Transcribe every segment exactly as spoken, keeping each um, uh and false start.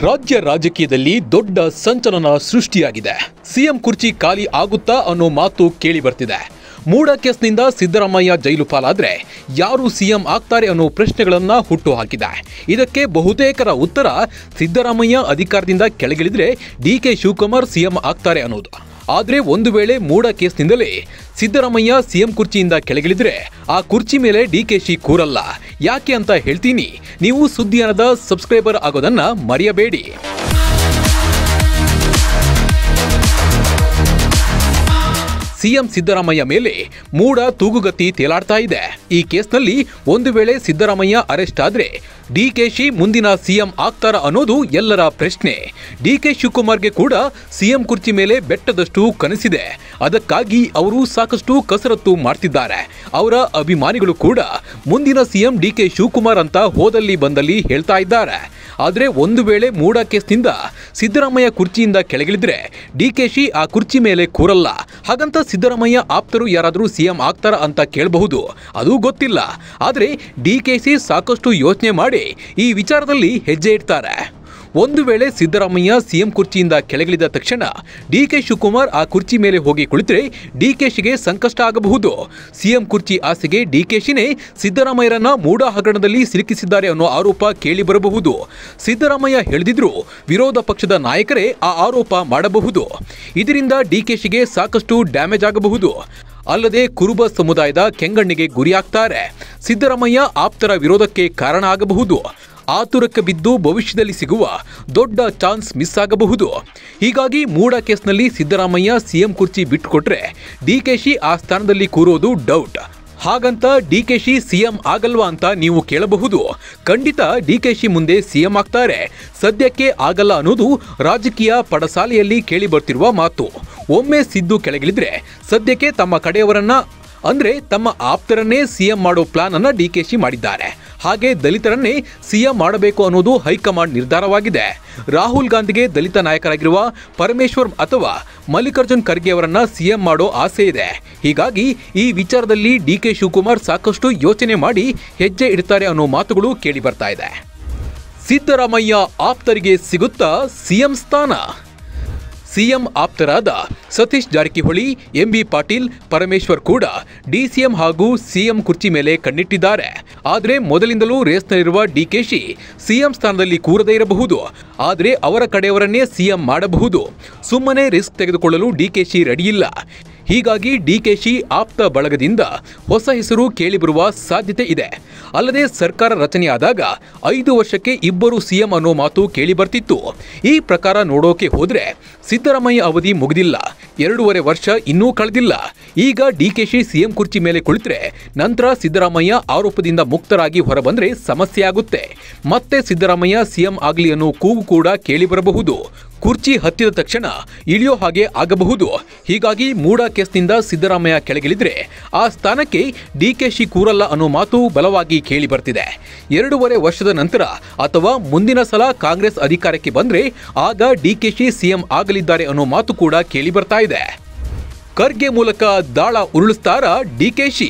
ರಾಜ್ಯ ರಾಜಕೀಯದಲ್ಲಿ ದೊಡ್ಡ ಸಂಚಲನ ಸೃಷ್ಟಿಯಾಗಿದೆ. ಸಿಎಂ ಕುರ್ಚಿ ಖಾಲಿ ಆಗುತ್ತಾ ಅನ್ನೋ ಮಾತು ಕೇಳಿ ಬರ್ತಿದೆ. ಮೂಡ ಕೇಸ್ನಿಂದ ಸಿದ್ದರಾಮಯ್ಯ ಜೈಲು ಪಾಲಾದ್ರೆ ಯಾರು ಸಿಎಂ ಆಗ್ತಾರೆ ಅನ್ನೋ ಪ್ರಶ್ನೆಗಳನ್ನ ಹುಟ್ಟು ಹಾಕಿದೆ. ಇದಕ್ಕೆ ಬಹುತೇಕರ ಉತ್ತರ ಸಿದ್ದರಾಮಯ್ಯ ಅಧಿಕಾರದಿಂದ ಕೆಳಗಿಳಿದ್ರೆ ಡಿ ಕೆ ಶಿವಕುಮಾರ್ ಸಿಎಂ ಆಗ್ತಾರೆ ಅನ್ನೋದು. ಆದರೆ ಒಂದು ವೇಳೆ ಮೂಡ ಕೇಸ್ನಿಂದಲೇ ಸಿದ್ದರಾಮಯ್ಯ ಸಿಎಂ ಕುರ್ಚಿಯಿಂದ ಕೆಳಗಿಳಿದ್ರೆ ಆ ಕುರ್ಚಿ ಮೇಲೆ ಡಿ ಕೆ ಶಿ ಕೂರಲ್ಲ. ಯಾಕೆ ಅಂತ ಹೇಳ್ತೀನಿ, ನೀವು ಸುದ್ದಿಯಾನದ ಸಬ್ಸ್ಕ್ರೈಬರ್ ಆಗೋದನ್ನ ಮರೆಯಬೇಡಿ. ಸಿಎಂ ಸಿದ್ದರಾಮಯ್ಯ ಮೇಲೆ ಮೂಡ ತೂಗುಗತ್ತಿ ತೇಲಾಡ್ತಾ ಇದೆ. ಈ ಕೇಸ್ನಲ್ಲಿ ಒಂದು ವೇಳೆ ಸಿದ್ದರಾಮಯ್ಯ ಅರೆಸ್ಟ್ ಆದ್ರೆ ಡಿಕೆಶಿ ಮುಂದಿನ ಸಿಎಂ ಆಗ್ತಾರ ಅನ್ನೋದು ಎಲ್ಲರ ಪ್ರಶ್ನೆ. ಡಿಕೆ ಶಿವಕುಮಾರ್ಗೆ ಕೂಡ ಸಿಎಂ ಕುರ್ಚಿ ಮೇಲೆ ಬೆಟ್ಟದಷ್ಟು ಕನಸಿದೆ. ಅದಕ್ಕಾಗಿ ಅವರು ಸಾಕಷ್ಟು ಕಸರತ್ತು ಮಾಡ್ತಿದ್ದಾರೆ. ಅವರ ಅಭಿಮಾನಿಗಳು ಕೂಡ ಮುಂದಿನ ಸಿಎಂ ಡಿಕೆ ಶಿವಕುಮಾರ್ ಅಂತ ಹೋದಲ್ಲಿ ಬಂದಲ್ಲಿ ಹೇಳ್ತಾ ಇದ್ದಾರೆ. ಆದರೆ ಒಂದು ವೇಳೆ ಮೂಡ ಕೇಸ್ನಿಂದ ಸಿದ್ದರಾಮಯ್ಯ ಕುರ್ಚಿಯಿಂದ ಕೆಳಗಿಳಿದ್ರೆ ಡಿಕೆಶಿ ಆ ಕುರ್ಚಿ ಮೇಲೆ ಕೂರಲ್ಲ. ಹಾಗಂತ ಸಿದ್ದರಾಮಯ್ಯ ಆಪ್ತರು ಯಾರಾದರೂ ಸಿಎಂ ಆಗ್ತಾರ ಅಂತ ಕೇಳಬಹುದು, ಅದು ಗೊತ್ತಿಲ್ಲ. ಆದರೆ ಡಿಕೆಶಿ ಸಾಕಷ್ಟು ಯೋಚನೆ ಮಾಡಿ ಈ ವಿಚಾರದಲ್ಲಿ ಹೆಜ್ಜೆ ಇಡ್ತಾರೆ. ಒಂದು ವೇಳೆ ಸಿದ್ದರಾಮಯ್ಯ ಸಿಎಂ ಕುರ್ಚಿಯಿಂದ ಕೆಳಗಿಳಿದ ತಕ್ಷಣ ಡಿಕೆ ಶಿವಕುಮಾರ್ ಆ ಕುರ್ಚಿ ಮೇಲೆ ಹೋಗಿ ಕುಳಿತರೆ ಡಿಕೆಶಿಗೆ ಸಂಕಷ್ಟ ಆಗಬಹುದು. ಸಿಎಂ ಕುರ್ಚಿ ಆಸೆಗೆ ಡಿಕೆಶಿನೇ ಸಿದ್ದರಾಮಯ್ಯರನ್ನ ಮೂಡ ಹಗರಣದಲ್ಲಿ ಸಿಲುಕಿಸಿದ್ದಾರೆ ಅನ್ನೋ ಆರೋಪ ಕೇಳಿ ಬರಬಹುದು. ಸಿದ್ದರಾಮಯ್ಯ ಹೇಳಿದ್ರು ವಿರೋಧ ಪಕ್ಷದ ನಾಯಕರೇ ಆ ಆರೋಪ ಮಾಡಬಹುದು. ಇದರಿಂದ ಡಿಕೆಶಿಗೆ ಸಾಕಷ್ಟು ಡ್ಯಾಮೇಜ್ ಆಗಬಹುದು. ಅಲ್ಲದೆ ಕುರುಬ ಸಮುದಾಯದ ಕೆಂಗಣ್ಣಿಗೆ ಗುರಿಯಾಗ್ತಾರೆ. ಸಿದ್ದರಾಮಯ್ಯ ಆಪ್ತರ ವಿರೋಧಕ್ಕೆ ಕಾರಣ ಆಗಬಹುದು. ಆತುರಕ್ಕೆ ಬಿದ್ದು ಭವಿಷ್ಯದಲ್ಲಿ ಸಿಗುವ ದೊಡ್ಡ ಚಾನ್ಸ್ ಮಿಸ್ ಆಗಬಹುದು. ಹೀಗಾಗಿ ಮೂಡ ಕೇಸ್ನಲ್ಲಿ ಸಿದ್ದರಾಮಯ್ಯ ಸಿಎಂ ಕುರ್ಚಿ ಬಿಟ್ಟುಕೊಟ್ರೆ ಡಿಕೆಶಿ ಆ ಸ್ಥಾನದಲ್ಲಿ ಕೂರೋದು ಡೌಟ್. ಹಾಗಂತ ಡಿಕೆಶಿ ಸಿಎಂ ಆಗಲ್ವಾ ಅಂತ ನೀವು ಕೇಳಬಹುದು. ಖಂಡಿತ ಡಿಕೆಶಿ ಮುಂದೆ ಸಿಎಂ ಆಗ್ತಾರೆ. ಸದ್ಯಕ್ಕೆ ಆಗಲ್ಲ ಅನ್ನೋದು ರಾಜಕೀಯ ಪಡಸಾಲೆಯಲ್ಲಿ ಕೇಳಿ ಬರ್ತಿರುವ ಮಾತು. ಒಮ್ಮೆ ಸಿದ್ದು ಕೆಳಗಿಳಿದ್ರೆ ಸದ್ಯಕ್ಕೆ ತಮ್ಮ ಕಡೆಯವರನ್ನ ಅಂದ್ರೆ ತಮ್ಮ ಆಪ್ತರನ್ನೇ ಸಿಎಂ ಮಾಡೋ ಪ್ಲಾನ್ ಅನ್ನ ಡಿಕೆಶಿ ಮಾಡಿದ್ದಾರೆ. ಹಾಗೆ ದಲಿತರನ್ನೇ ಸಿಎಂ ಮಾಡಬೇಕು ಅನ್ನೋದು ಹೈಕಮಾಂಡ್ ನಿರ್ಧಾರವಾಗಿದೆ. ರಾಹುಲ್ ಗಾಂಧಿಗೆ ದಲಿತ ನಾಯಕರಾಗಿರುವ ಪರಮೇಶ್ವರ್ ಅಥವಾ ಮಲ್ಲಿಕಾರ್ಜುನ್ ಖರ್ಗೆ ಅವರನ್ನ ಸಿಎಂ ಮಾಡೋ ಆಸೆ ಇದೆ. ಹೀಗಾಗಿ ಈ ವಿಚಾರದಲ್ಲಿ ಡಿ ಕೆ ಶಿವಕುಮಾರ್ ಸಾಕಷ್ಟು ಯೋಚನೆ ಮಾಡಿ ಹೆಜ್ಜೆ ಇಡ್ತಾರೆ ಅನ್ನೋ ಮಾತುಗಳು ಕೇಳಿ ಬರ್ತಾ ಇದೆ. ಸಿದ್ದರಾಮಯ್ಯ ಆಪ್ತರಿಗೆ ಸಿಗುತ್ತಾ ಸಿಎಂ ಸ್ಥಾನ? ಸಿಎಂ ಆಪ್ತರಾದ ಸತೀಶ್ ಜಾರಕಿಹೊಳಿ, ಎಂ ಬಿ ಪಾಟೀಲ್, ಪರಮೇಶ್ವರ್ ಕೂಡ ಡಿಸಿಎಂ ಹಾಗೂ ಸಿಎಂ ಕುರ್ಚಿ ಮೇಲೆ ಕಣ್ಣಿಟ್ಟಿದ್ದಾರೆ. ಆದರೆ ಮೊದಲಿಂದಲೂ ರೇಸ್ನಲ್ಲಿರುವ ಡಿಕೆಶಿ ಸಿಎಂ ಸ್ಥಾನದಲ್ಲಿ ಕೂರದೇ ಇರಬಹುದು. ಆದರೆ ಅವರ ಕಡೆಯವರನ್ನೇ ಸಿಎಂ ಮಾಡಬಹುದು. ಸುಮ್ಮನೆ ರಿಸ್ಕ್ ತೆಗೆದುಕೊಳ್ಳಲು ಡಿಕೆಶಿ ರೆಡಿಯಿಲ್ಲ. ಹೀಗಾಗಿ ಡಿಕೆಶಿ ಆಪ್ತ ಬಳಗದಿಂದ ಹೊಸ ಹೆಸರು ಕೇಳಿಬರುವ ಸಾಧ್ಯತೆ ಇದೆ. ಅಲ್ಲದೆ ಸರ್ಕಾರ ರಚನೆಯಾದಾಗ ಐದು ವರ್ಷಕ್ಕೆ ಇಬ್ಬರು ಸಿಎಂ ಅನ್ನೋ ಮಾತು ಕೇಳಿ ಬರ್ತಿತ್ತು. ಈ ಪ್ರಕಾರ ನೋಡೋಕೆ ಹೋದ್ರೆ ಸಿದ್ದರಾಮಯ್ಯ ಅವಧಿ ಮುಗಿದಿಲ್ಲ, ಎರಡೂವರೆ ವರ್ಷ ಇನ್ನೂ ಕಳೆದಿಲ್ಲ. ಈಗ ಡಿಕೆಶಿ ಸಿಎಂ ಕುರ್ಚಿ ಮೇಲೆ ಕುಳಿತರೆ ನಂತರ ಸಿದ್ದರಾಮಯ್ಯ ಆರೋಪದಿಂದ ಮುಕ್ತರಾಗಿ ಹೊರಬಂದ್ರೆ ಸಮಸ್ಯೆ ಆಗುತ್ತೆ. ಮತ್ತೆ ಸಿದ್ದರಾಮಯ್ಯ ಸಿಎಂ ಆಗಲಿ ಅನ್ನೋ ಕೂಗು ಕೂಡ ಕೇಳಿ ಬರಬಹುದು. ಕುರ್ಚಿ ಹತ್ತಿದ ತಕ್ಷಣ ಇಳಿಯೋ ಹಾಗೆ ಆಗಬಹುದು. ಹೀಗಾಗಿ ಮೂಡ ಕೇಸ್ನಿಂದ ಸಿದ್ದರಾಮಯ್ಯ ಕೆಳಗಿಳಿದ್ರೆ ಆ ಸ್ಥಾನಕ್ಕೆ ಡಿಕೆಶಿ ಕೂರಲ್ಲ ಅನ್ನೋ ಮಾತು ಬಲವಾಗಿ ಕೇಳಿ ಬರ್ತಿದೆ. ಎರಡೂವರೆ ವರ್ಷದ ನಂತರ ಅಥವಾ ಮುಂದಿನ ಸಲ ಕಾಂಗ್ರೆಸ್ ಅಧಿಕಾರಕ್ಕೆ ಬಂದ್ರೆ ಆಗ ಡಿಕೆಶಿ ಸಿಎಂ ಆಗಲಿದ್ದಾರೆ ಅನ್ನೋ ಮಾತು ಕೂಡ ಕೇಳಿ ಬರ್ತಾ ಇದೆ. ಖರ್ಗೆ ಮೂಲಕ ದಾಳ ಉರುಳಿಸ್ತಾರ ಡಿಕೆಶಿ?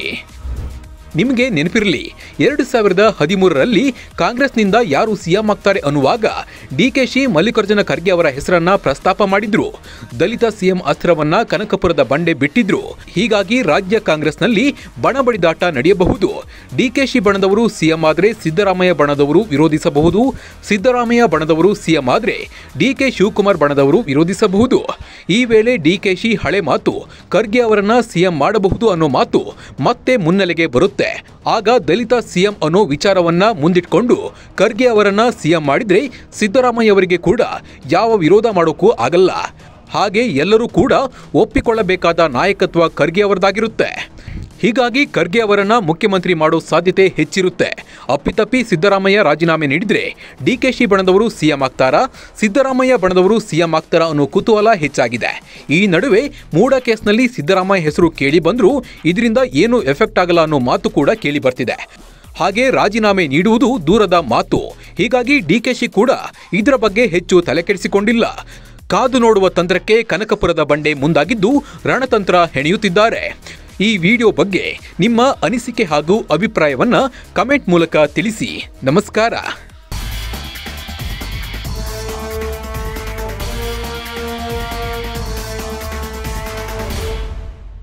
ನಿಮಗೆ ನೆನಪಿರಲಿ, ಎರಡು ಸಾವಿರದ ಹದಿಮೂರರಲ್ಲಿ ಕಾಂಗ್ರೆಸ್ನಿಂದ ಯಾರು ಸಿಎಂ ಆಗ್ತಾರೆ ಅನ್ನುವಾಗ ಡಿಕೆಶಿ ಮಲ್ಲಿಕಾರ್ಜುನ ಖರ್ಗೆ ಅವರ ಹೆಸರನ್ನ ಪ್ರಸ್ತಾಪ ಮಾಡಿದ್ರು. ದಲಿತ ಸಿಎಂ ಅಸ್ತ್ರವನ್ನ ಕನಕಪುರದ ಬಂಡೆ ಬಿಟ್ಟಿದ್ರು. ಹೀಗಾಗಿ ರಾಜ್ಯ ಕಾಂಗ್ರೆಸ್ನಲ್ಲಿ ಬಣ ಬಡಿದಾಟ ನಡೆಯಬಹುದು. ಡಿಕೆಶಿ ಬಣದವರು ಸಿಎಂ ಆದ್ರೆ ಸಿದ್ದರಾಮಯ್ಯ ಬಣದವರು ವಿರೋಧಿಸಬಹುದು. ಸಿದ್ದರಾಮಯ್ಯ ಬಣದವರು ಸಿಎಂ ಆದ್ರೆ ಡಿಕೆ ಶಿವಕುಮಾರ್ ಬಣದವರು ವಿರೋಧಿಸಬಹುದು. ಈ ವೇಳೆ ಡಿಕೆಶಿ ಹಳೆ ಮಾತು ಖರ್ಗೆ ಅವರನ್ನ ಸಿಎಂ ಮಾಡಬಹುದು ಅನ್ನೋ ಮಾತು ಮತ್ತೆ ಮುನ್ನೆಲೆಗೆ ಬರುತ್ತೆ. ಆಗ ದಲಿತ ಸಿಎಂ ಅನ್ನೋ ವಿಚಾರವನ್ನ ಮುಂದಿಟ್ಕೊಂಡು ಖರ್ಗೆ ಅವರನ್ನ ಸಿಎಂ ಮಾಡಿದ್ರೆ ಸಿದ್ದರಾಮಯ್ಯ ಅವರಿಗೆ ಕೂಡ ಯಾವ ವಿರೋಧ ಮಾಡೋಕ್ಕೂ ಆಗಲ್ಲ. ಹಾಗೆ ಎಲ್ಲರೂ ಕೂಡ ಒಪ್ಪಿಕೊಳ್ಳಬೇಕಾದ ನಾಯಕತ್ವ ಖರ್ಗೆ ಅವರದಾಗಿರುತ್ತೆ. ಹೀಗಾಗಿ ಖರ್ಗೆ ಅವರನ್ನ ಮುಖ್ಯಮಂತ್ರಿ ಮಾಡೋ ಸಾಧ್ಯತೆ ಹೆಚ್ಚಿರುತ್ತೆ. ಅಪ್ಪಿತಪ್ಪಿ ಸಿದ್ದರಾಮಯ್ಯ ರಾಜೀನಾಮೆ ನೀಡಿದ್ರೆ ಡಿಕೆಶಿ ಬಣದವರು ಸಿಎಂ ಆಗ್ತಾರಾ, ಸಿದ್ದರಾಮಯ್ಯ ಬಣದವರು ಸಿಎಂ ಆಗ್ತಾರಾ ಅನ್ನೋ ಕುತೂಹಲ ಹೆಚ್ಚಾಗಿದೆ. ಈ ನಡುವೆ ಮೂಡ ಕೇಸ್ನಲ್ಲಿ ಸಿದ್ದರಾಮಯ್ಯ ಹೆಸರು ಕೇಳಿ ಬಂದರೂ ಇದರಿಂದ ಏನು ಎಫೆಕ್ಟ್ ಆಗಲ್ಲ ಅನ್ನೋ ಮಾತು ಕೂಡ ಕೇಳಿ ಬರ್ತಿದೆ. ಹಾಗೆ ರಾಜೀನಾಮೆ ನೀಡುವುದು ದೂರದ ಮಾತು. ಹೀಗಾಗಿ ಡಿಕೆಶಿ ಕೂಡ ಇದರ ಬಗ್ಗೆ ಹೆಚ್ಚು ತಲೆಕೆಡಿಸಿಕೊಂಡಿಲ್ಲ. ಕಾದು ನೋಡುವ ತಂತ್ರಕ್ಕೆ ಕನಕಪುರದ ಬಂಡೆ ಮುಂದಾಗಿದ್ದು ರಣತಂತ್ರ ಹೆಣೆಯುತ್ತಿದ್ದಾರೆ. ಈ ವಿಡಿಯೋ ಬಗ್ಗೆ ನಿಮ್ಮ ಅನಿಸಿಕೆ ಹಾಗೂ ಅಭಿಪ್ರಾಯವನ್ನ ಕಮೆಂಟ್ ಮೂಲಕ ತಿಳಿಸಿ. ನಮಸ್ಕಾರ.